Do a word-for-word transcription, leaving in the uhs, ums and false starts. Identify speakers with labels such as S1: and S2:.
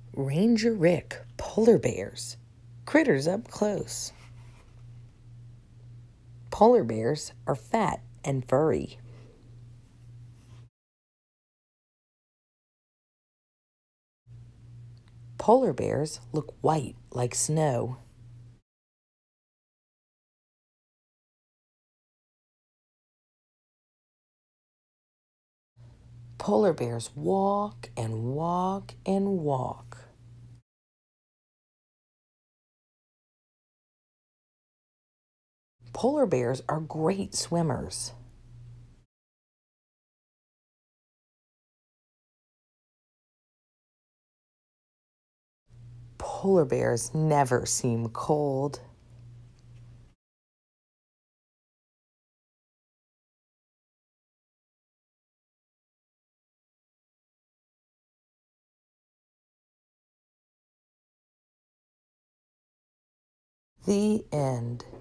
S1: Ranger Rick, polar bears, critters up close. Polar bears are fat and furry. Polar bears look white like snow. Polar bears walk and walk and walk. Polar bears are great swimmers. Polar bears never seem cold. The end.